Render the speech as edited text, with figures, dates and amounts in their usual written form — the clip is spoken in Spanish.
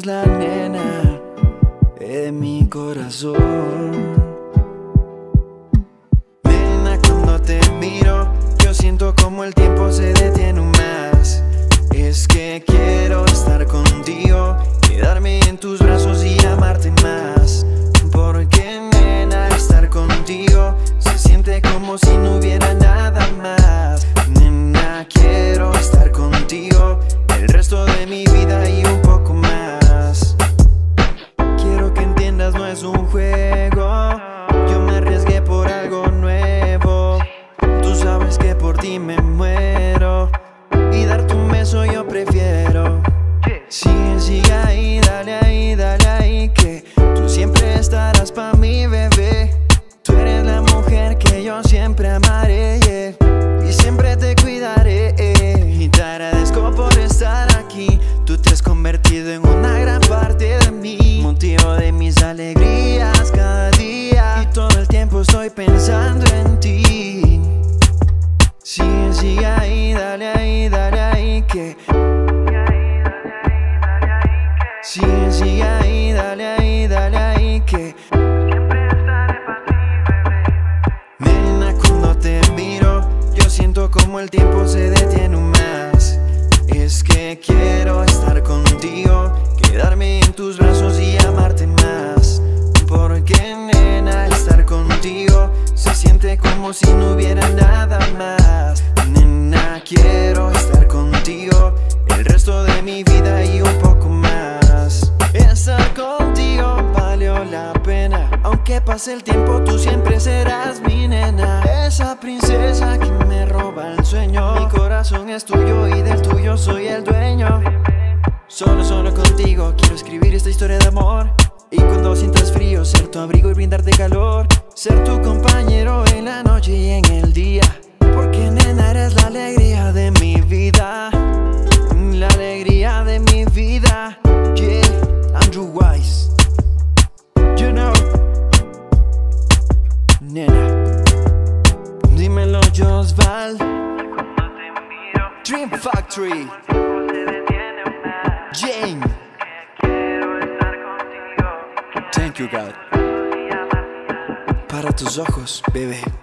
eres la nena de mi corazón. Nena, cuando te miro, yo siento como el tiempo se detiene un más. Es que quiero estar contigo, quedarme en tus brazos y amarte más. Porque, nena, estar contigo se siente como si no hubiera nada más. Nena, quiero estar contigo el resto de mi vida y un poco más. Quiero que entiendas, no es un juego. Yo me arriesgué por algo nuevo. Tú sabes que por ti me muero, y darte un beso yo prefiero. Sigue, sigue ahí, dale ahí, que tú siempre estarás pa' mi bebé. Tú eres la mujer que yo siempre amaré, yeah, y siempre te cuidaré, y te agradezco por estar aquí. Tú te has convertido en una gran parte de mí, motivo de mis alegrías cada día, y todo el tiempo estoy pensando en ti. Sigue, sigue ahí, dale ahí, que sigue, sigue ahí, dale ahí, que nena, cuando te miro, yo siento como el tiempo se detiene un más. Es que quiero estar contigo, quedarme en tus brazos y amarte más. Porque, nena, estar contigo se siente como si no hubiera nada más. Nena, quiero estar contigo el resto de mi vida y un poco más. Estar contigo valió la pena, aunque pase el tiempo tú siempre serás mi nena. Esa princesa que me roba el sueño. Mi corazón es tuyo y del tuyo soy el dueño. Solo contigo quiero escribir esta historia de amor. Y cuando sientas frío, ser tu abrigo y brindarte calor. Ser tu compañero en la noche y en el día. Porque, nena, eres la alegría de mi vida. La alegría de mi vida. Yeah, Andrew Wise. You know. Nena, dímelo, Josval. Dream Factory. Jane. Thank you, God. Para tus ojos, bebé.